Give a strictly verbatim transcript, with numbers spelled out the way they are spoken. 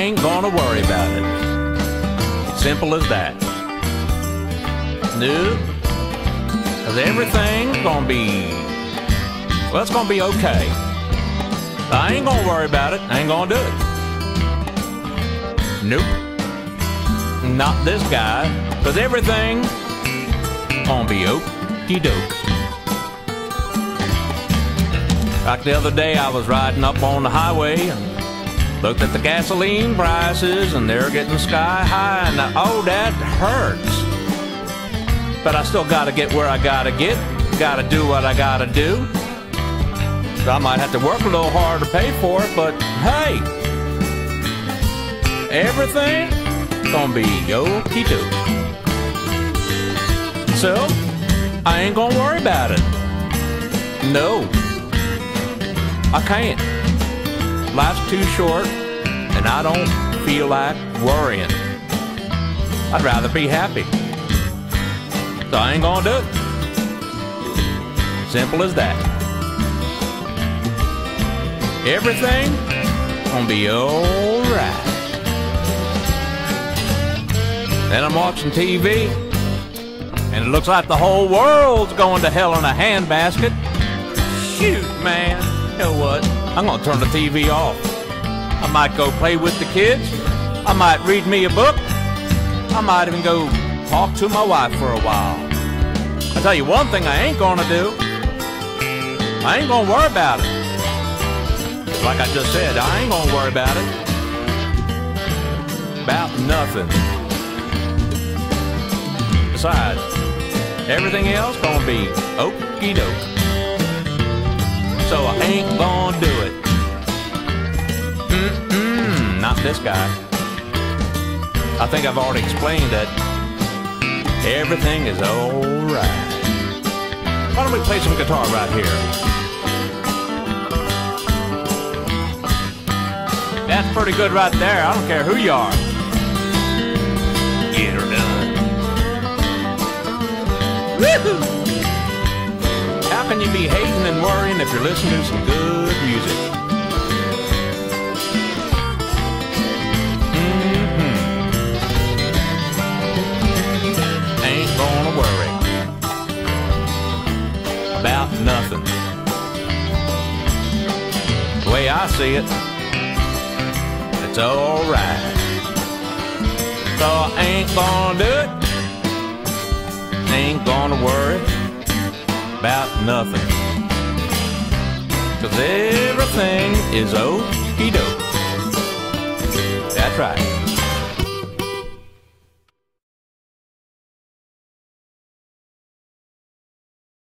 ain't gonna worry about it. Simple as that. No, cause everything's gonna be, well, it's gonna be okay. I ain't gonna worry about it. I ain't gonna do it. Nope. Not this guy. Cause everything gonna be okey-doke. Like the other day, I was riding up on the highway and looked at the gasoline prices, and they're getting sky high, and I, oh, that hurts. But I still gotta get where I gotta get. Gotta do what I gotta do. So I might have to work a little harder to pay for it, but hey, everything gonna be okey-doke. So, I ain't gonna worry about it. No, I can't. Life's too short, and I don't feel like worrying. I'd rather be happy. So I ain't gonna do it. Simple as that. Everything gonna be alright. Then I'm watching T V, and it looks like the whole world's going to hell in a handbasket. Shoot, man. You know what? I'm gonna turn the T V off. I might go play with the kids. I might read me a book. I might even go talk to my wife for a while. I tell you one thing I ain't gonna do. I ain't gonna worry about it. Like I just said, I ain't gonna worry about it. About nothing. Besides, everything else gonna be okey-doke. So I ain't gonna do it. Mm-mm, not this guy. I think I've already explained that everything is alright. Why don't we play some guitar right here? That's pretty good right there. I don't care who you are. Get her done. Woohoo! How can you be hating and worrying if you're listening to some good music? Mm-hmm. Ain't gonna worry about nothing. The way I see it, it's alright. So I ain't gonna do it. Ain't gonna worry about nothing. Cause everything is okey-doke. That's right.